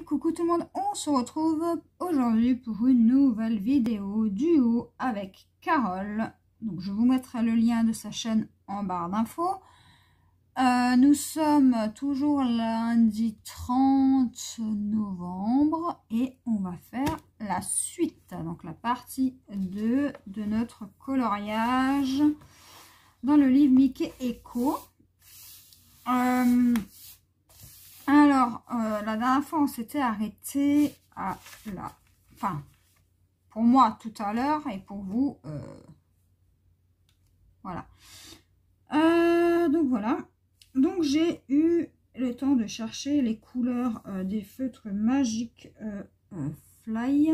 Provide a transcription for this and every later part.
coucou tout le monde, on se retrouve aujourd'hui pour une nouvelle vidéo duo avec Carole. Donc je vous mettrai le lien de sa chaîne en barre d'infos. Nous sommes toujours lundi 30 novembre et on va faire la suite, donc la partie 2 de notre coloriage dans le livre Mickey Echo. La dernière fois, on s'était arrêté à la fin. Pour moi, tout à l'heure, et pour vous, voilà. Donc, voilà. Donc, j'ai eu le temps de chercher les couleurs des feutres magiques Fly.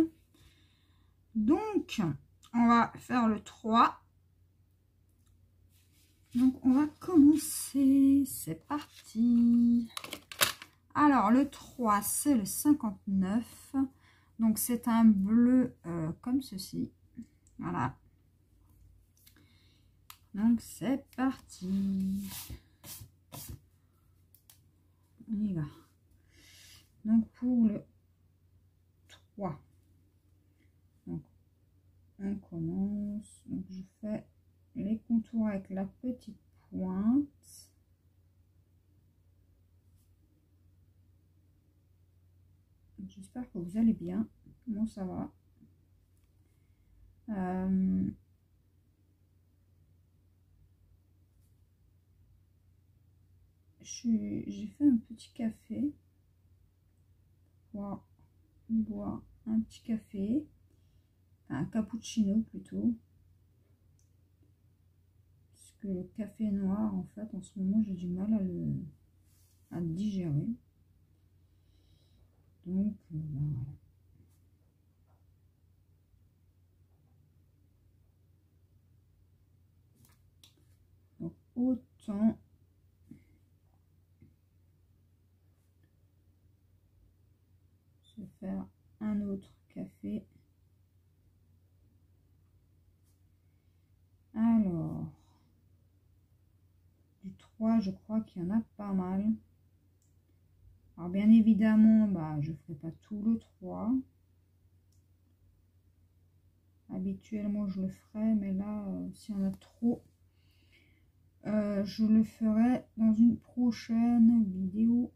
Donc, on va faire le 3. Donc, on va commencer. C'est parti. Alors, le 3, c'est le 59. Donc, c'est un bleu comme ceci. Voilà. Donc, c'est parti. On y va. Donc, pour le 3. Donc, on commence. Donc, je fais les contours avec la petite pointe. J'espère que vous allez bien. Comment ça va? J'ai fait un petit café. Pour boire un petit café. Un cappuccino plutôt. Parce que le café noir, en fait, en ce moment, j'ai du mal à le digérer. Donc, voilà. Donc, autant se faire un autre café. Alors, du 3, je crois qu'il y en a pas mal. Alors, bien évidemment, je ne ferai pas tout le 3. Habituellement, je le ferai, mais là, s'il y en a trop, je le ferai dans une prochaine vidéo.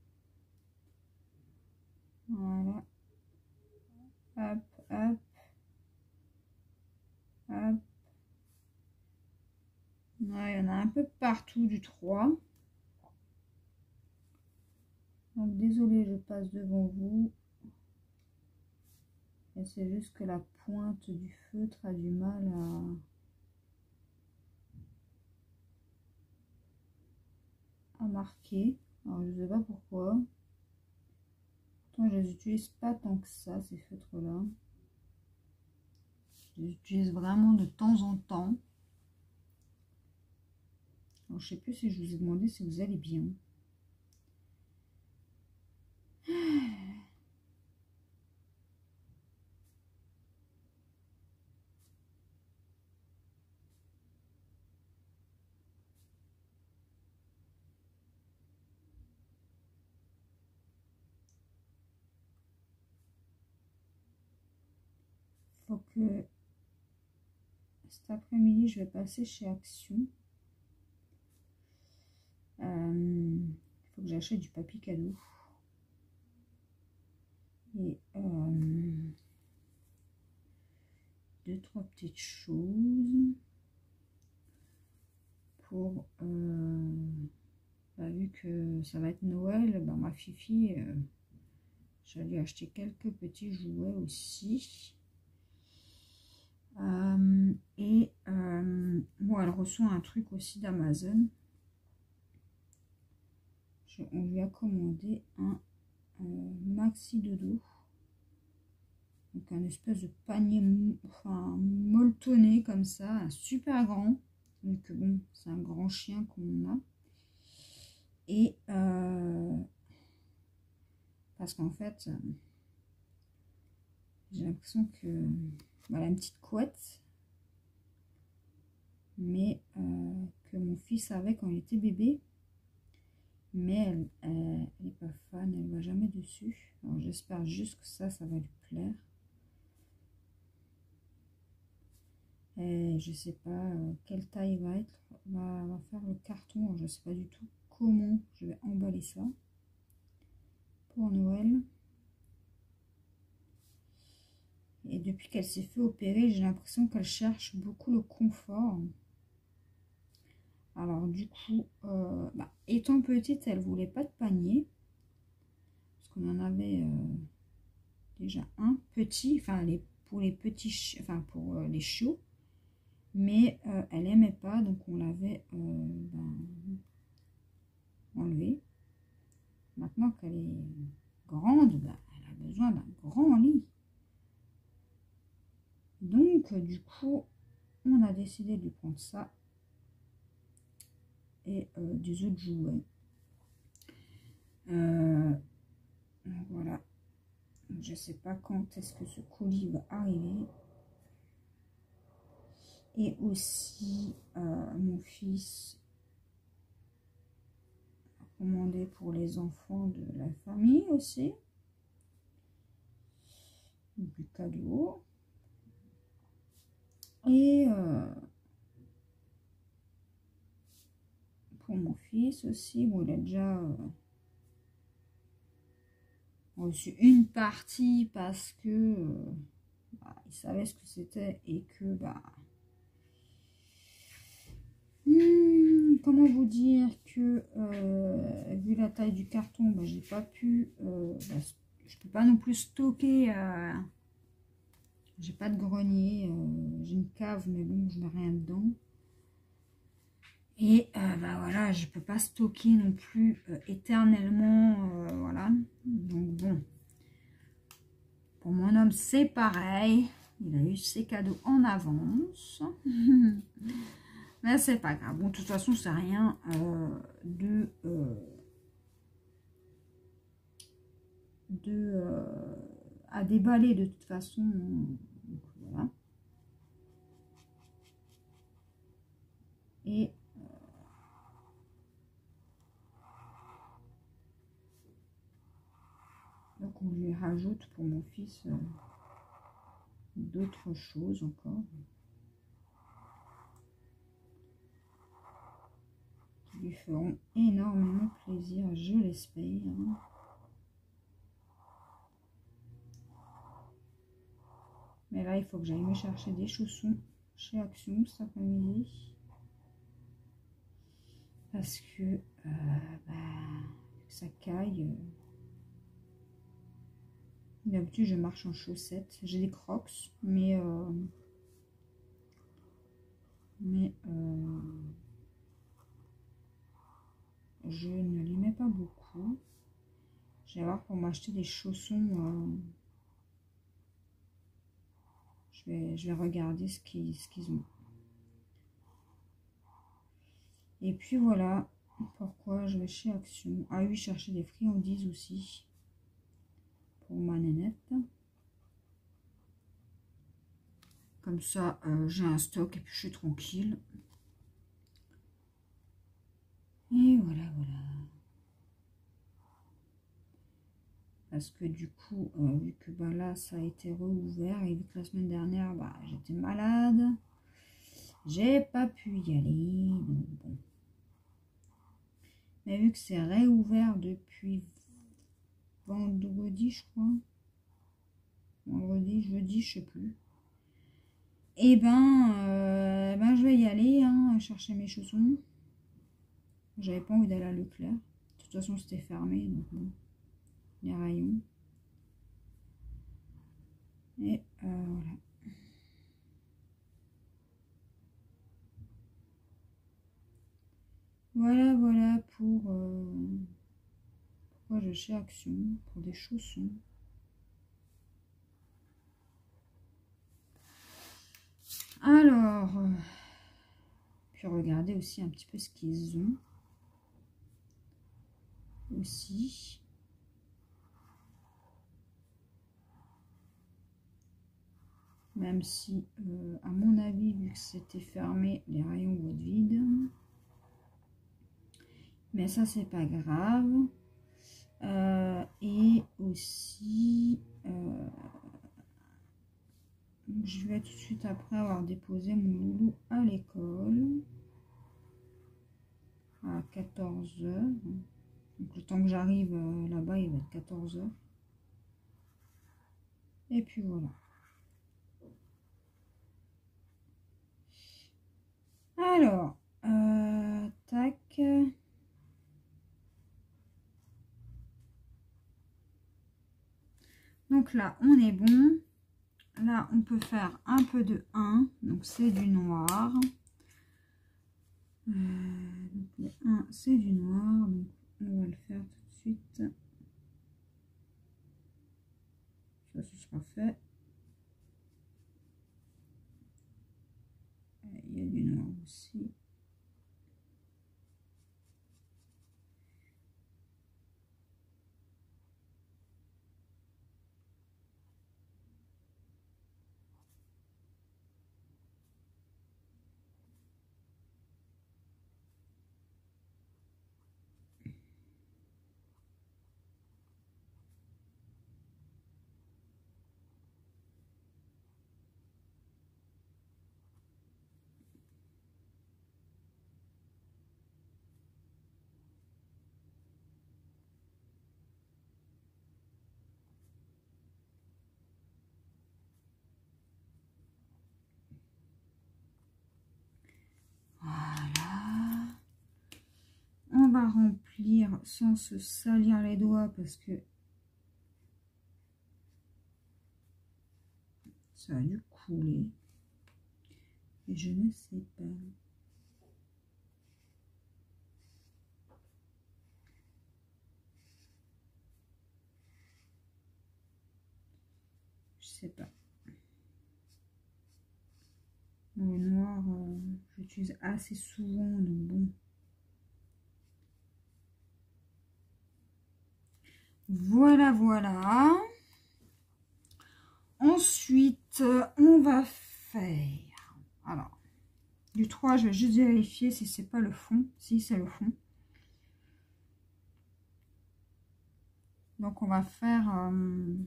Voilà. Hop, hop. Hop. Ouais, il y en a un peu partout du 3. Donc, désolé, je passe devant vous. Et c'est juste que la pointe du feutre a du mal à marquer. Alors, je ne sais pas pourquoi. Pourtant, je les utilise pas tant que ça, ces feutres-là. Je les utilise vraiment de temps en temps. Alors, je sais plus si je vous ai demandé si vous allez bien. Faut que cet après-midi, je vais passer chez Action. Il faut que j'achète du papier cadeau. Et 2-3 petites choses pour vu que ça va être Noël, ma fifi, je vais lui acheter quelques petits jouets aussi. Bon, elle reçoit un truc aussi d'Amazon. On lui a commandé un maxi dodo. Donc un espèce de panier molletonné comme ça, super grand. Donc bon, c'est un grand chien qu'on a. Et parce qu'en fait, j'ai l'impression que elle a une petite couette, mais que mon fils avait quand il était bébé. Mais elle n'est pas fan, elle va jamais dessus. J'espère juste que ça va lui plaire. Et je sais pas quelle taille va faire le carton. Je sais pas du tout comment je vais emballer ça pour Noël. Et depuis qu'elle s'est fait opérer, j'ai l'impression qu'elle cherche beaucoup le confort. Alors du coup, étant petite, elle voulait pas de panier. Parce qu'on en avait déjà un petit, enfin pour les petits, enfin pour les chiots. Mais elle aimait pas, donc on l'avait enlevé. Maintenant qu'elle est grande, elle a besoin d'un grand lit. Donc du coup, on a décidé de lui prendre ça et des autres jouets. Voilà. Je sais pas quand est-ce que ce colis va arriver. Et aussi, mon fils a commandé pour les enfants de la famille aussi. Du cadeau. Et pour mon fils aussi, bon, il a déjà reçu une partie parce que il savait ce que c'était et que comment vous dire que vu la taille du carton, j'ai pas pu, je peux pas non plus stocker. J'ai pas de grenier, j'ai une cave mais bon je mets rien dedans. Et voilà, je peux pas stocker non plus éternellement, voilà. Donc bon, pour mon homme c'est pareil, il a eu ses cadeaux en avance. Mais c'est pas grave, bon de toute façon c'est rien à déballer de toute façon. Donc, voilà. Et donc on lui rajoute pour mon fils d'autres choses encore qui lui feront énormément plaisir, je l'espère. Mais là il faut que j'aille me chercher des chaussons chez Action cet après-midi parce que ça caille. D'habitude je marche en chaussettes, j'ai des Crocs, mais je ne les mets pas beaucoup. Je vais voir pour m'acheter des chaussons. Je vais regarder ce qu'ils ont. Et puis voilà pourquoi je vais chez Action. Ah oui, chercher des friandises aussi pour ma nénette. Comme ça, j'ai un stock et puis je suis tranquille. Et voilà, voilà. Parce que du coup, vu que là, ça a été rouvert et vu que la semaine dernière, j'étais malade, j'ai pas pu y aller. Donc bon. Mais vu que c'est réouvert depuis vendredi, je crois. Vendredi, jeudi, je sais plus. Et je vais y aller, chercher mes chaussons. J'avais pas envie d'aller à Leclerc. De toute façon, c'était fermé, donc bon. Les rayons. Et voilà. Voilà pour pourquoi je chez Action pour des chaussons. Alors, puis regardez aussi un petit peu ce qu'ils ont aussi. Même si, à mon avis, vu que c'était fermé, les rayons vont être vides. Mais ça, c'est pas grave. Et aussi, arrivé tout de suite après avoir déposé mon loulou à l'école. À 14 h. Donc le temps que j'arrive là-bas, il va être 14 h. Et puis voilà. Alors, tac. Donc là, on est bon. Là, on peut faire un peu de 1. Donc, c'est du noir. Donc, le 1, c'est du noir. Donc, on va le faire tout de suite. Ça, ce sera fait. Il y a du noir aussi. Voilà. On va remplir sans se salir les doigts parce que ça a dû couler. Et je ne sais pas. Je sais pas. Le noir, j'utilise assez souvent, donc bon. Voilà, voilà. Ensuite, on va faire... Alors, du 3, je vais juste vérifier si c'est pas le fond. Si, c'est le fond. Donc, on va faire un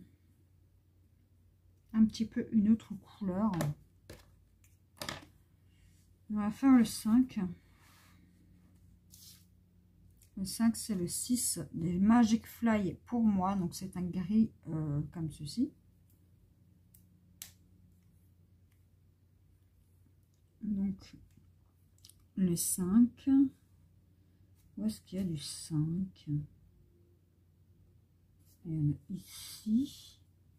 petit peu une autre couleur. On va faire le 5. Le 5, c'est le 6 des Magic Fly pour moi. Donc, c'est un gris comme ceci. Donc, le 5. Où est-ce qu'il y a du 5? Il y en a ici.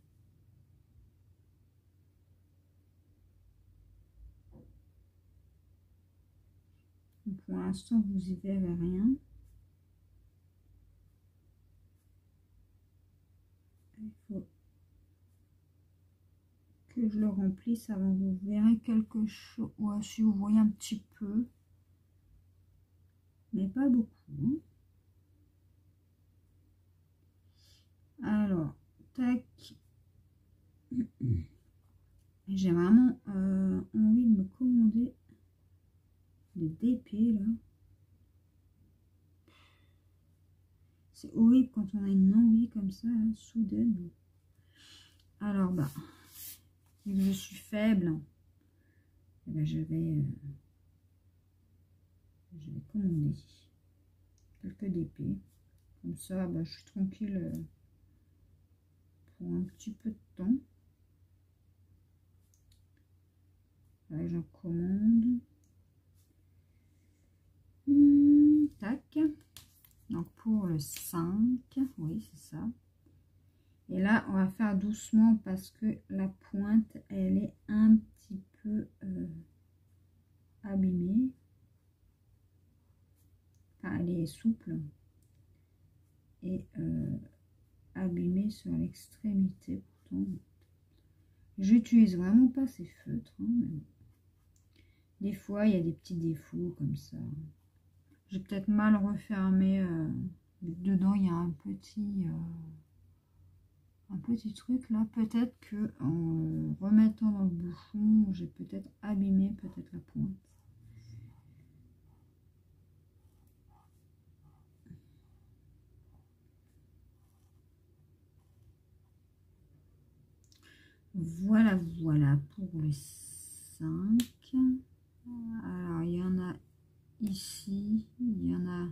Pour l'instant, vous y verrez rien. Il faut que je le remplisse avant. Vous verrez quelque chose. Ouais, si vous voyez un petit peu, mais pas beaucoup. Alors, tac. J'ai vraiment envie de me commander des DP là. C'est horrible quand on a une envie comme ça, là, soudaine. Alors, bah, vu que je suis faible, eh ben, je vais commander quelques DP. Comme ça, bah, je suis tranquille pour un petit peu de temps. Là, j'en commande. Tac. Donc, pour le 5, oui, c'est ça. Et là, on va faire doucement parce que la pointe, elle est un petit peu abîmée. Enfin, elle est souple. Et abîmée sur l'extrémité pourtant. J'utilise vraiment pas ces feutres. Hein, mais des fois, il y a des petits défauts comme ça. J'ai peut-être mal refermé. Dedans, il y a un petit truc là. Peut-être que en remettant dans le bouchon, j'ai peut-être abîmé peut-être la pointe. Voilà, voilà pour le 5. Alors, il y en a ici, il y en a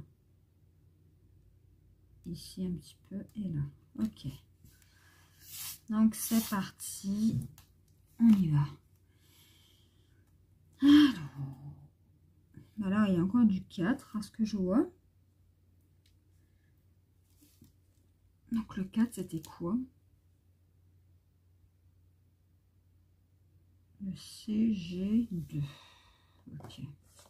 ici un petit peu et là. Ok. Donc, c'est parti. On y va. Alors, il y a encore du 4 à ce que je vois. Donc, le 4, c'était quoi? Le CG2. Ok.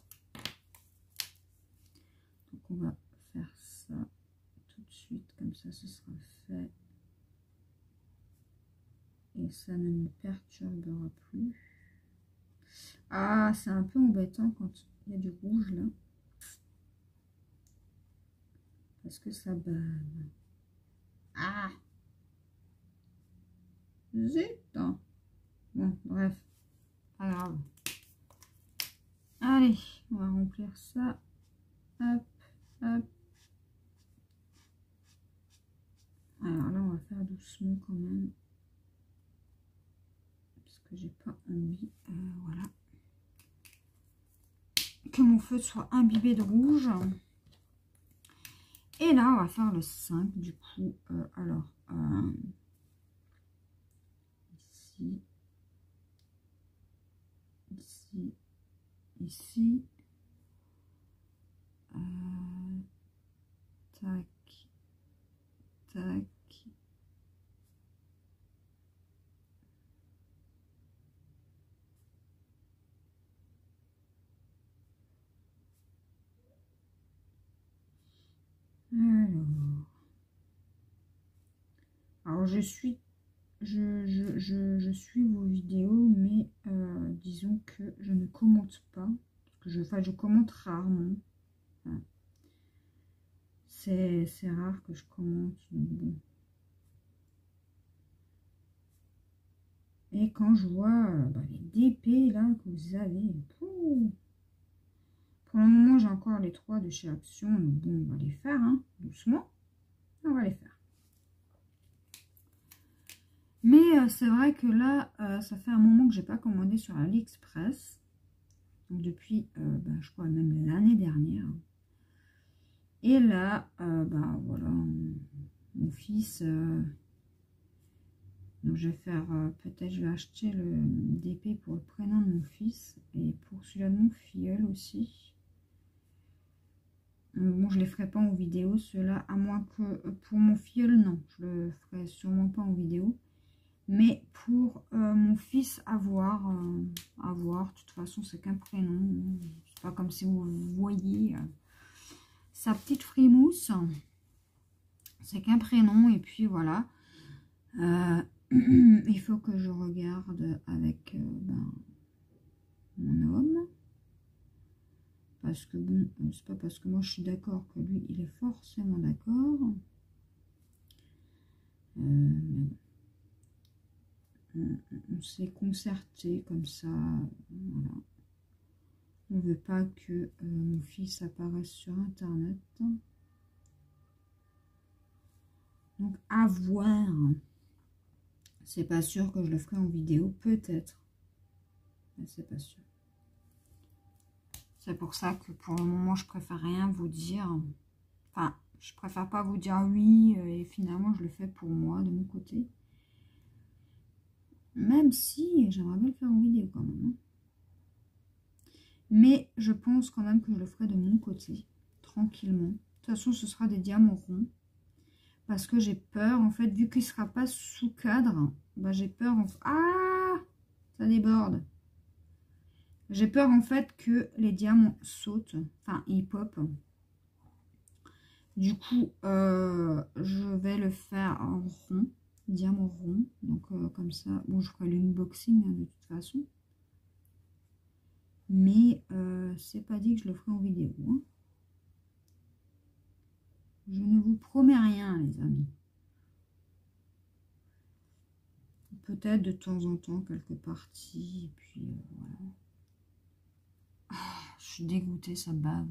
Donc, on va faire ça tout de suite. Comme ça, ce sera fait. Et ça ne me perturbera plus. Ah, c'est un peu embêtant quand il y a du rouge là. Parce que ça bave. Ah! Zut! Bon, bref. Pas grave. Allez, on va remplir ça. Hop, hop. Alors là, on va faire doucement quand même. Parce que j'ai pas envie. Voilà. Que mon feu soit imbibé de rouge. Et là, on va faire le 5 du coup. Alors, ici, ici, ici. Tac, tac. Alors je suis vos vidéos, mais disons que je ne commente pas. Je commente rarement. Voilà. C'est rare que je commente. Bon. Et quand je vois les DP là que vous avez, pour le moment j'ai encore les 3 de chez Action, donc bon, on va les faire, hein, doucement. On va les faire. Mais c'est vrai que là, ça fait un moment que j'ai pas commandé sur AliExpress. Donc depuis, je crois même l'année dernière. Et là, voilà, mon fils. Donc je vais faire, peut-être je vais acheter le DP pour le prénom de mon fils. Et pour celui-là de mon filleul aussi. Bon, je ne les ferai pas en vidéo, ceux-là, à moins que pour mon filleul, non. Je le ferai sûrement pas en vidéo. Mais pour mon fils, à voir. De toute façon, c'est qu'un prénom. C'est pas comme si vous voyez sa petite frimousse. C'est qu'un prénom. Et puis voilà. Il faut que je regarde avec mon homme. Parce que bon, c'est pas parce que moi je suis d'accord que lui, il est forcément d'accord. On s'est concerté comme ça, voilà. On veut pas que mon fils apparaisse sur internet. Donc à voir. C'est pas sûr que je le ferai en vidéo, peut-être. Mais c'est pas sûr. C'est pour ça que pour le moment je préfère rien vous dire. Enfin, je préfère pas vous dire oui et finalement je le fais pour moi de mon côté. Même si j'aimerais bien le faire en vidéo quand même. Hein. Mais je pense quand même que je le ferai de mon côté, tranquillement. De toute façon, ce sera des diamants ronds. Parce que j'ai peur, en fait, vu qu'il ne sera pas sous cadre, j'ai peur... Ah, ça déborde. J'ai peur, en fait, que les diamants sautent. Enfin, ils pop. Du coup, je vais le faire en rond. Diamant rond. Donc, comme ça. Bon, je ferai l'unboxing, hein, de toute façon. Mais c'est pas dit que je le ferai en vidéo. Hein. Je ne vous promets rien, les amis. Peut-être de temps en temps, quelques parties. Et puis, voilà. Ah, je suis dégoûtée, ça bave.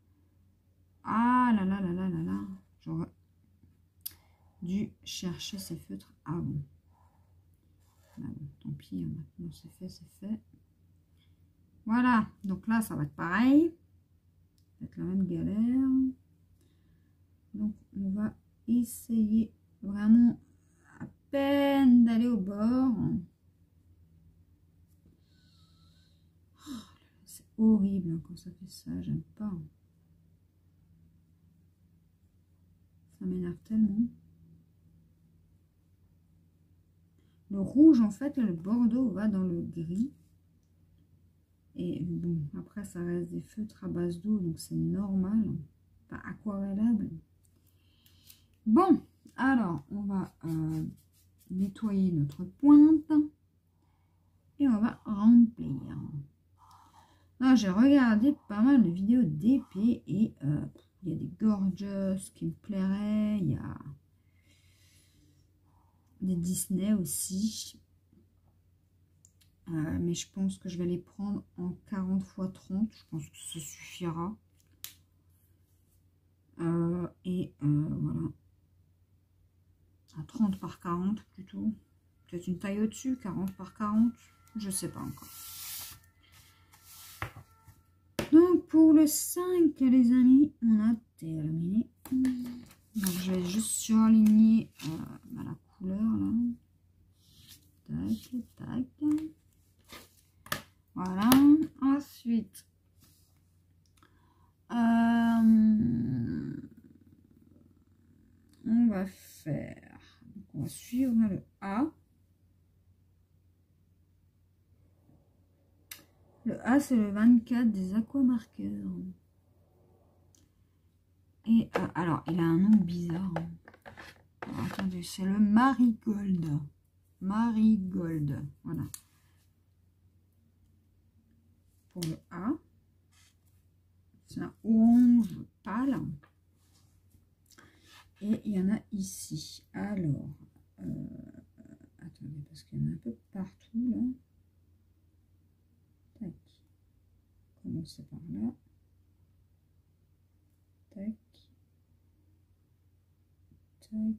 Ah là là là là là là. J'aurais dû chercher ces feutres avant. Mais bon, tant pis, maintenant c'est fait, c'est fait. Voilà, donc là ça va être pareil. Ça va être la même galère. Donc on va essayer vraiment à peine d'aller au bord. C'est horrible hein, quand ça fait ça, j'aime pas. Ça m'énerve tellement. Le rouge en fait, le bordeaux va dans le gris. Et bon, après ça reste des feutres à base d'eau, donc c'est normal. Pas aquarellable. Bon, alors on va nettoyer notre pointe. Et on va remplir. Là, j'ai regardé pas mal de vidéos d'épées et il y a des gorgeous qui me plairaient. Il y a des Disney aussi. Mais je pense que je vais les prendre en 40 x 30. Je pense que ça suffira. Voilà. À 30 par 40 plutôt. Peut-être une taille au-dessus, 40 par 40. Je sais pas encore. Donc pour le 5 les amis, on a terminé. Donc je vais juste surligner la couleur là. Tac, tac. Voilà. Ensuite, on va faire. Donc on va suivre le A. Le A, c'est le 24 des aquamarqueurs. Et alors, il a un nom bizarre. Alors, attendez, c'est le Marigold. Marigold, voilà. Pour le A. C'est un orange pâle. Et il y en a ici. Alors, attendez, parce qu'il y en a un peu partout là. Tac. Commencer par là. Tac. Tac.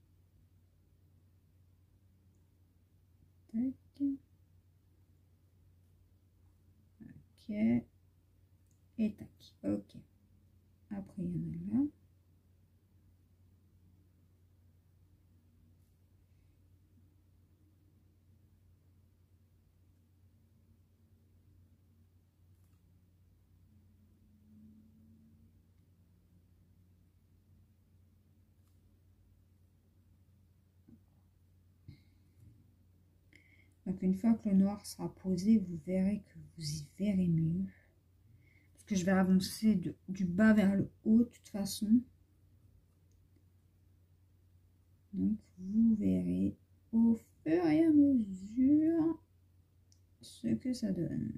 Tac. Ok. Et tac. Ok. Après, il y en a là. Donc une fois que le noir sera posé, vous verrez que vous y verrez mieux. Parce que je vais avancer du bas vers le haut de toute façon. Donc vous verrez au fur et à mesure ce que ça donne.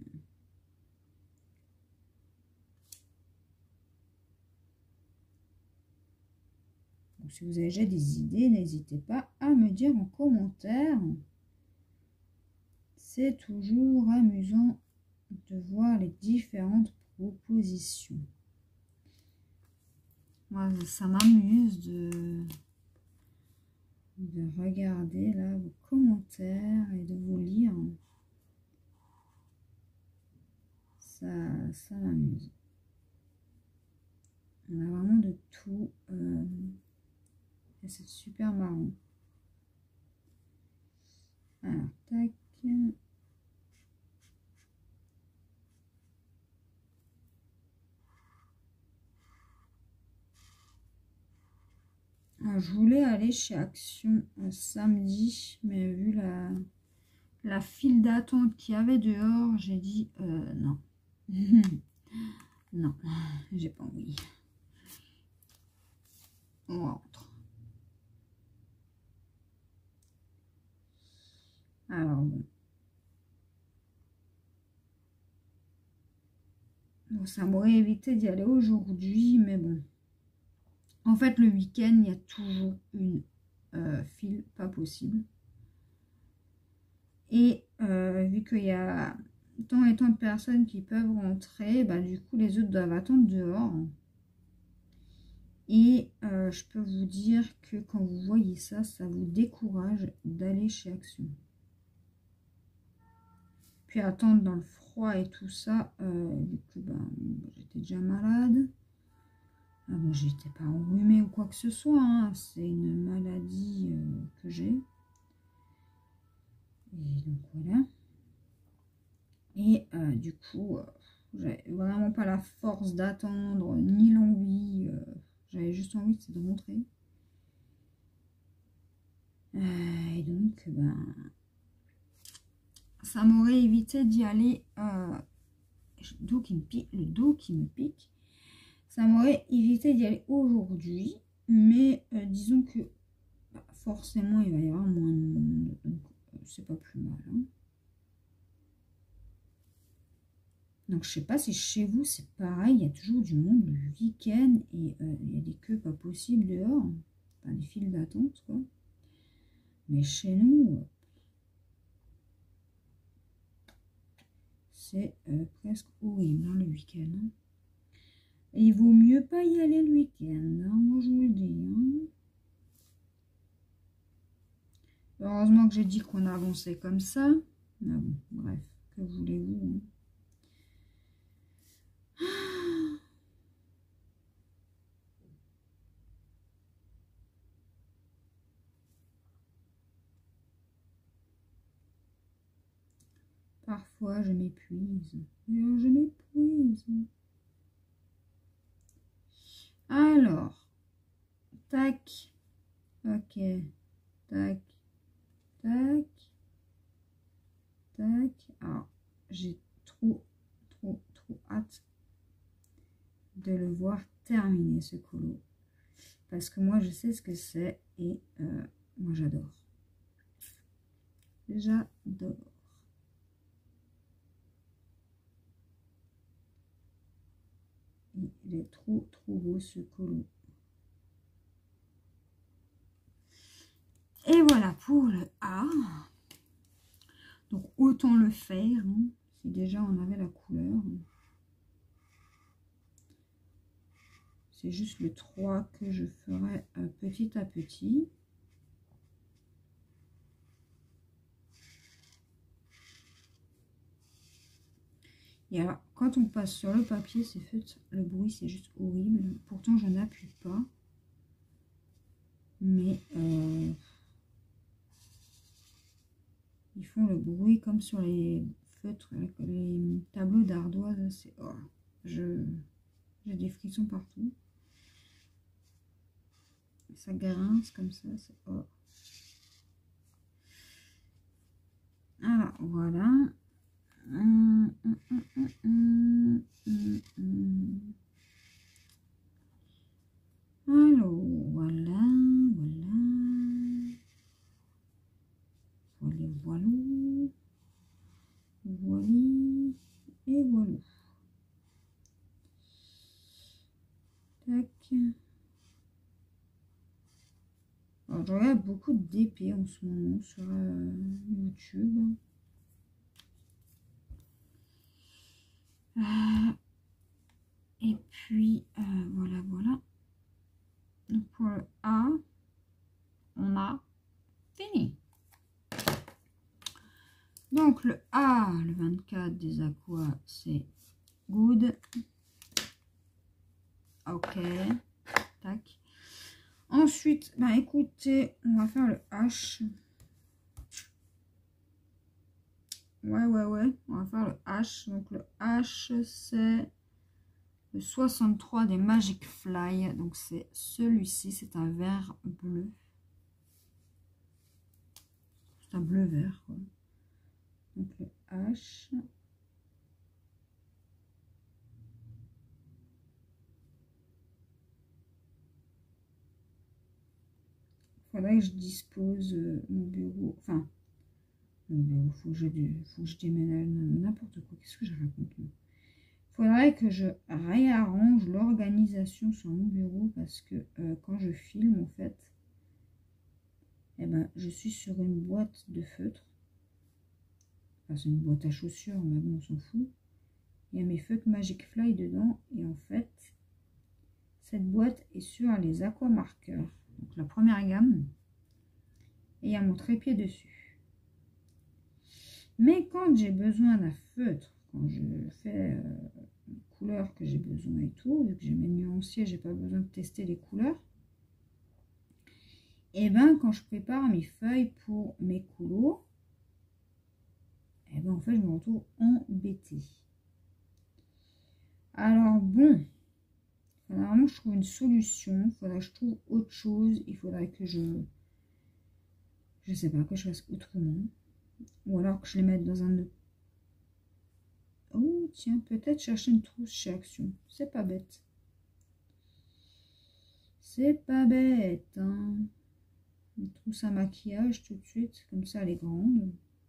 Donc, si vous avez déjà des idées, n'hésitez pas à me dire en commentaire. C'est toujours amusant de voir les différentes propositions. Moi, ça m'amuse de regarder là vos commentaires et de vous lire. Ça m'amuse. On a vraiment de tout. Et c'est super marrant. Alors, tac. Alors, je voulais aller chez Action samedi, mais vu la file d'attente qu'il y avait dehors, j'ai dit non. Non, j'ai pas envie. On rentre. Alors bon. Bon, ça m'aurait évité d'y aller aujourd'hui, mais bon. En fait, le week-end, il y a toujours une file pas possible. Et vu qu'il y a tant et tant de personnes qui peuvent rentrer, bah, du coup, les autres doivent attendre dehors. Et je peux vous dire que quand vous voyez ça, ça vous décourage d'aller chez Action. puis attendre dans le froid et tout ça. Du coup, ben, j'étais déjà malade. Ah bon, j'étais pas enrhumée ou quoi que ce soit, hein. C'est une maladie que j'ai. Et donc voilà. Et du coup, j'avais vraiment pas la force d'attendre, ni l'envie. J'avais juste envie de rentrer. Et donc, ben, ça m'aurait évité d'y aller. Le dos qui me pique. Ça m'aurait évité d'y aller aujourd'hui. Mais disons que bah, forcément, il va y avoir moins de monde. Donc, c'est pas plus mal. Hein. Donc, je sais pas si chez vous, c'est pareil. Il y a toujours du monde le week-end. Et il y a des queues pas possibles dehors. Enfin, des files d'attente, quoi. Mais chez nous, c'est presque horrible hein, le week-end. Hein. Et il vaut mieux pas y aller le week-end. Hein, moi, je vous le dis. Hein. Heureusement que j'ai dit qu'on avançait comme ça. Mais bon, bref, que voulez-vous hein. Parfois, je m'épuise. Je m'épuise. Alors, tac. Ok. Tac. Tac. Tac. Alors, j'ai trop hâte de le voir terminer ce colo. Parce que moi, je sais ce que c'est et moi, j'adore. J'adore. Il est trop beau ce colo. Et voilà pour le A. Donc autant le faire. Hein, si déjà on avait la couleur. C'est juste le 3 que je ferai petit à petit. Et alors, quand on passe sur le papier, c'est fait, le bruit c'est juste horrible. Pourtant, je n'appuie pas. Mais ils font le bruit comme sur les feutres, les tableaux d'ardoise. C'est j'ai des frissons partout. Ça grince comme ça. C'est alors voilà. Alors voilà. Voilà. Et voilà. Tac. Alors, je regarde beaucoup d'épées en ce moment sur YouTube. Et puis, voilà. Donc, pour le A, on a fini. Donc, le A, le 24 des aquas, c'est good. Ok. Tac. Ensuite, bah écoutez, on va faire le H. Ouais. On va faire le H. Donc, le H, c'est le 63 des Magic Fly. Donc, c'est celui-ci. C'est un vert bleu. C'est un bleu-vert, quoi. Donc, le H. Il faudrait que je dispose mon bureau. Enfin, mon bureau, faut que je déménage n'importe quoi. Qu'est-ce que je raconte là? Il faudrait que je réarrange l'organisation sur mon bureau parce que quand je filme, en fait, eh ben, je suis sur une boîte de feutre. Enfin, c'est une boîte à chaussures, mais bon, on s'en fout. Il y a mes feutres Magic Fly dedans. Et en fait, cette boîte est sur les aquamarqueurs. Donc, la première gamme. Et il y a mon trépied dessus. Mais quand j'ai besoin d'un feutre, quand je fais une couleur que j'ai besoin et tout, vu que j'ai mes nuanciers, j'ai pas besoin de tester les couleurs. Et ben quand je prépare mes feuilles pour mes coulots, et ben en fait je me retrouve embêtée. Alors bon, normalement je trouve une solution, il faudrait que je trouve autre chose, il faudrait que je sais pas, que je fasse autrement. Ou alors que je les mette dans un autre. Oh tiens, peut-être chercher une trousse chez Action, c'est pas bête. C'est pas bête, hein. Une trousse à maquillage tout de suite, comme ça elle est grande.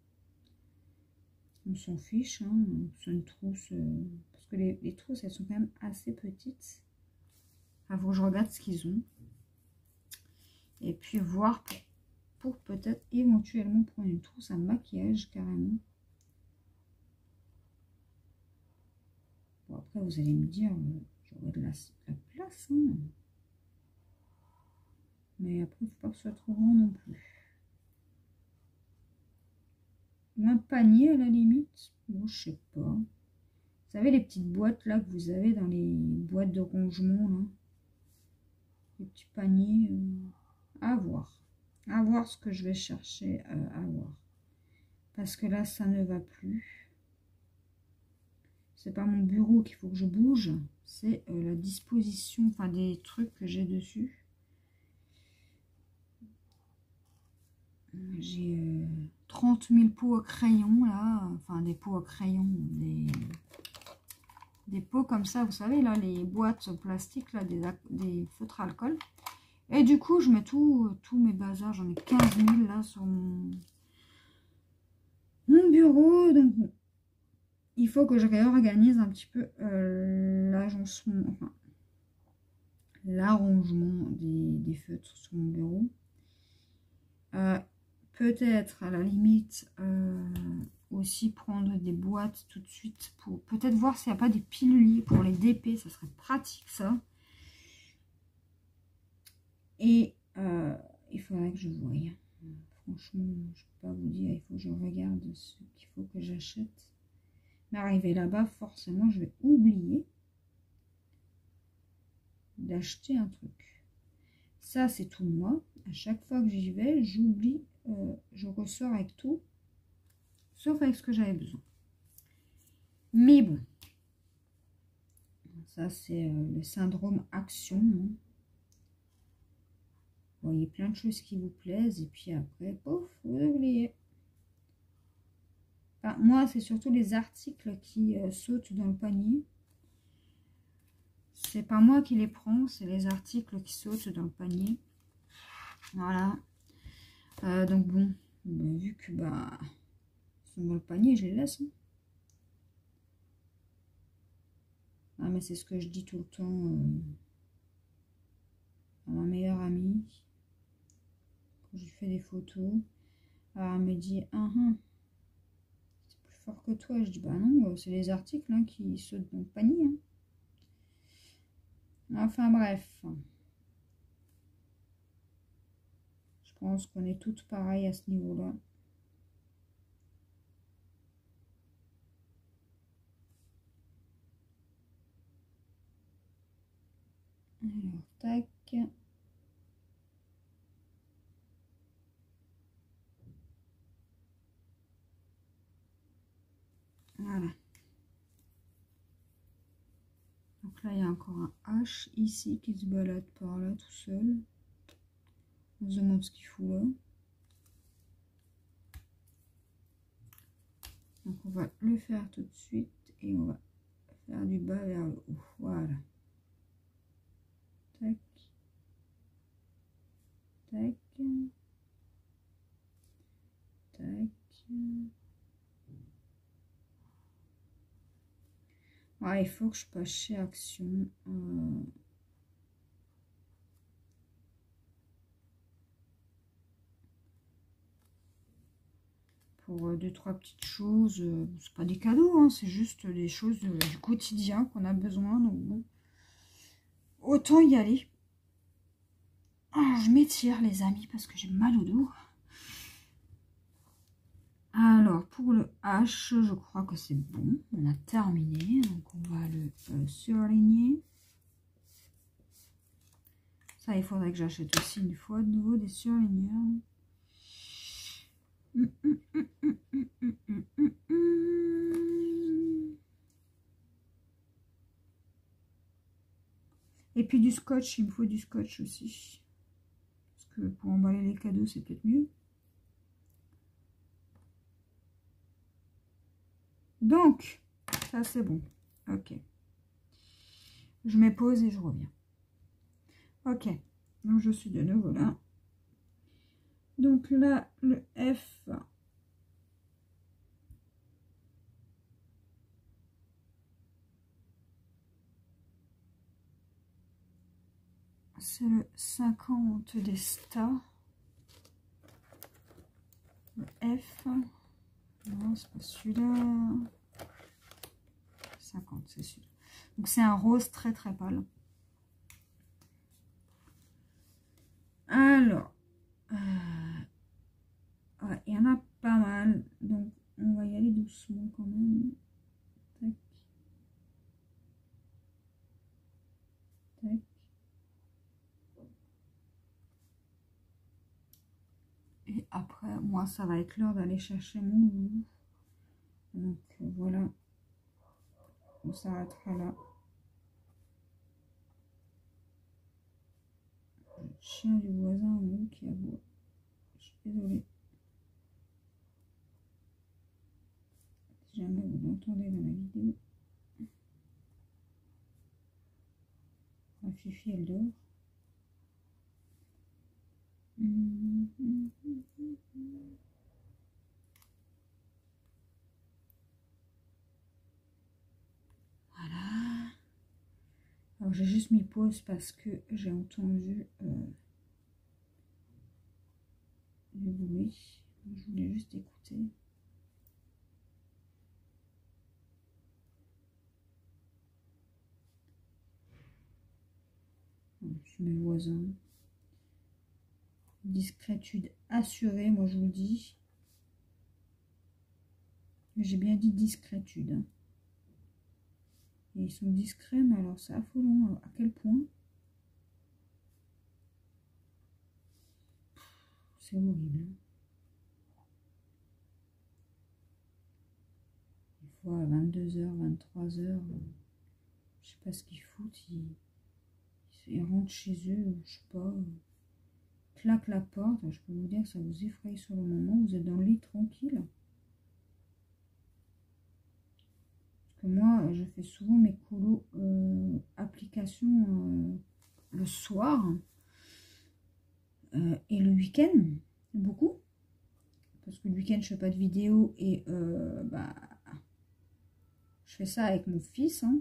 On s'en fiche, hein. C'est une trousse, parce que les trousses elles sont quand même assez petites. Il faut que je regarde ce qu'ils ont. Et puis voir pour peut-être éventuellement prendre une trousse à maquillage carrément. Bon après vous allez me dire, j'aurai de la place, hein. Mais après il ne faut pas que ce soit trop grand non plus. Ou un panier à la limite. Bon je sais pas. Vous savez les petites boîtes là que vous avez dans les boîtes de rangement là. Les petits paniers. À voir. À voir ce que je vais chercher à voir. Parce que là ça ne va plus. C'est pas mon bureau qu'il faut que je bouge. C'est la disposition, enfin des trucs que j'ai dessus. J'ai 30 000 pots à crayon là, enfin des pots à crayon, des pots comme ça, vous savez là, les boîtes plastiques là, des feutres à alcool. Et du coup je mets tous mes bazars, j'en ai 15 000 là sur mon bureau, donc bon, il faut que je réorganise un petit peu l'agencement, enfin l'arrangement des feutres sur mon bureau. Peut-être à la limite aussi prendre des boîtes tout de suite pour peut-être voir s'il n'y a pas des piluliers pour les DP, ça serait pratique ça. Et il faudrait que je voie. Franchement, je ne peux pas vous dire, il faut que je regarde ce qu'il faut que j'achète. Mais arrivé là-bas, forcément, je vais oublier d'acheter un truc. Ça, c'est tout moi. À chaque fois que j'y vais, j'oublie. Je ressors avec tout, sauf avec ce que j'avais besoin. Mais bon, ça c'est le syndrome Action. Hein. Vous voyez plein de choses qui vous plaisent et puis après, pouf, vous oubliez. Enfin, moi, c'est surtout les articles qui sautent dans le panier. C'est pas moi qui les prends, c'est les articles qui sautent dans le panier. Voilà. Donc bon, vu que ils sont dans le panier, je les laisse. Hein. Ah mais c'est ce que je dis tout le temps à ma meilleure amie. Quand je lui fais des photos, elle me dit c'est plus fort que toi. Je dis bah non, c'est les articles hein, qui sautent dans le panier. Hein. Enfin bref. Je pense qu'on est toutes pareilles à ce niveau-là. Alors, tac. Voilà. Donc là, il y a encore un H ici qui se balade par là tout seul. On se demande ce qu'il fout là. Donc on va le faire tout de suite et on va faire du bas vers le haut. Voilà. Tac. Tac. Tac. Ouais, il faut que je passe chez Action. Pour 2-3 petites choses. C'est pas des cadeaux, hein, c'est juste des choses du quotidien qu'on a besoin. Donc bon, autant y aller. Ah, je m'étire les amis parce que j'ai mal au dos. Alors pour le H, je crois que c'est bon. On a terminé. Donc, on va le surligner. Ça, il faudrait que j'achète aussi une fois de nouveau des surligneurs. Et puis du scotch, il me faut du scotch aussi. Parce que pour emballer les cadeaux, c'est peut-être mieux. Donc, ça c'est bon. Ok. Je mets pause et je reviens. Ok. Donc je suis de nouveau là. Donc là, le F. C'est le 50 des stars. Le F. Non, c'est pas celui-là. 50, c'est celui-là. Donc c'est un rose très très pâle. Alors, ouais, il y en a pas mal. Donc on va y aller doucement quand même. Tac. Tac. Et après, moi, ça va être l'heure d'aller chercher mon loup. Donc voilà. On s'arrêtera là. Le chien du voisin en haut qui aboie. Je suis désolée. Si jamais vous l'entendez dans la vidéo. La Fifi, elle dort. Voilà. Alors j'ai juste mis pause parce que j'ai entendu du bruit. Je voulais juste écouter. C'est mes voisins. Discrétude assurée, moi je vous le dis. J'ai bien dit discrétude. Hein. Et ils sont discrets, mais alors c'est affolant. À quel point? C'est horrible. Hein. Des fois à 22h, 23h, je sais pas ce qu'ils foutent. Ils rentrent chez eux, je sais pas. Claque la porte. Je peux vous dire que ça vous effraie sur le moment. Vous êtes dans le lit tranquille. Moi, je fais souvent mes colos applications le soir et le week-end, beaucoup. Parce que le week-end, je fais pas de vidéo et bah, je fais ça avec mon fils. Hein.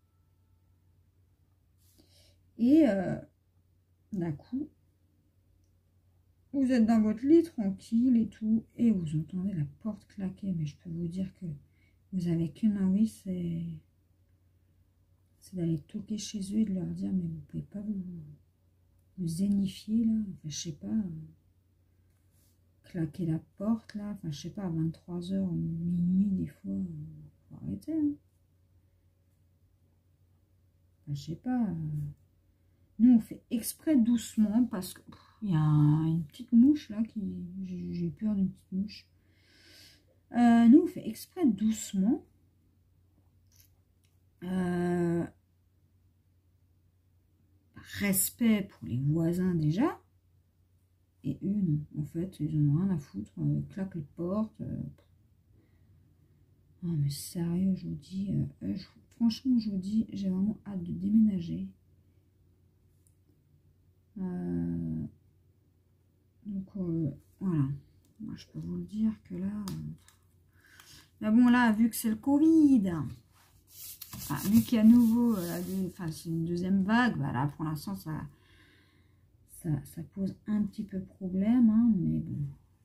Et d'un coup, vous êtes dans votre lit tranquille et tout, et vous entendez la porte claquer. Mais je peux vous dire que vous avez qu'une envie, c'est d'aller toquer chez eux et de leur dire mais vous pouvez pas vous zénifier là, enfin, je sais pas, claquer la porte là, enfin je sais pas, à 23h, minuit des fois, faut arrêter. Hein. Enfin, je sais pas, nous on fait exprès doucement parce que il y a une petite mouche là qui, j'ai peur d'une petite mouche. Nous on fait exprès doucement. Respect pour les voisins déjà, et eux non, en fait ils en ont rien à foutre, claquent les portes. Non mais sérieux, je vous dis, franchement je vous dis, j'ai vraiment hâte de déménager. Donc voilà, moi je peux vous le dire que là, mais bon là, vu que c'est le Covid, enfin, vu qu'il y a à nouveau, enfin c'est une deuxième vague, bah là pour l'instant ça pose un petit peu problème, hein, mais bon.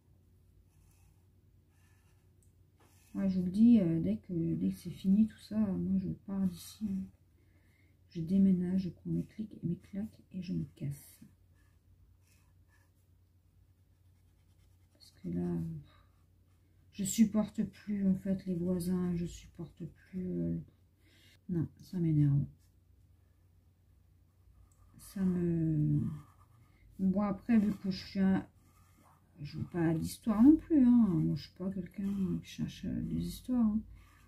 Moi, je vous le dis, dès que c'est fini tout ça, moi je pars d'ici. Hein. Je déménage, je prends mes clics et mes claques et je me casse. Parce que là, Je supporte plus en fait les voisins, je supporte plus... Non, ça m'énerve. Ça me... Bon après, vu que je suis un... Je veux pas d'histoire non plus, hein. Moi je suis pas quelqu'un qui cherche des histoires. Hein.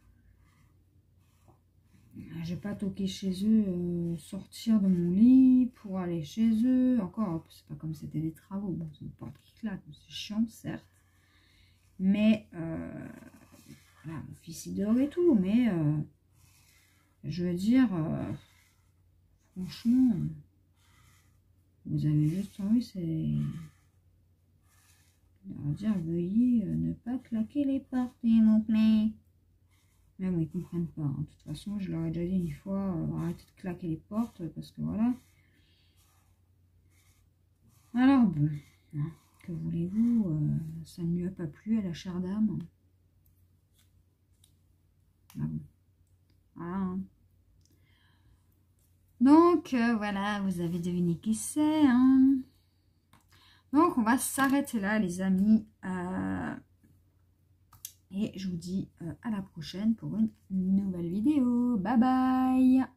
Je vais pas toquer chez eux, sortir de mon lit pour aller chez eux. Encore, c'est pas comme c'était des travaux. Bon, c'est une porte qui claque, c'est chiant, certes. Mais, voilà, mon fils il dort et tout. Mais, je veux dire, franchement, vous avez juste envie, c'est... On va dire, veuillez ne pas claquer les portes, s'il vous plaît. Mais bon, ils comprennent pas. Hein. De toute façon, je leur ai déjà dit une fois, arrêtez de claquer les portes, parce que voilà. Alors bon, hein, que voulez-vous, ça ne lui a pas plu à la chère dame. Ah bon. Voilà. Hein. Donc, voilà, vous avez deviné qui c'est. Hein. Donc, on va s'arrêter là, les amis. Et je vous dis à la prochaine pour une nouvelle vidéo. Bye bye!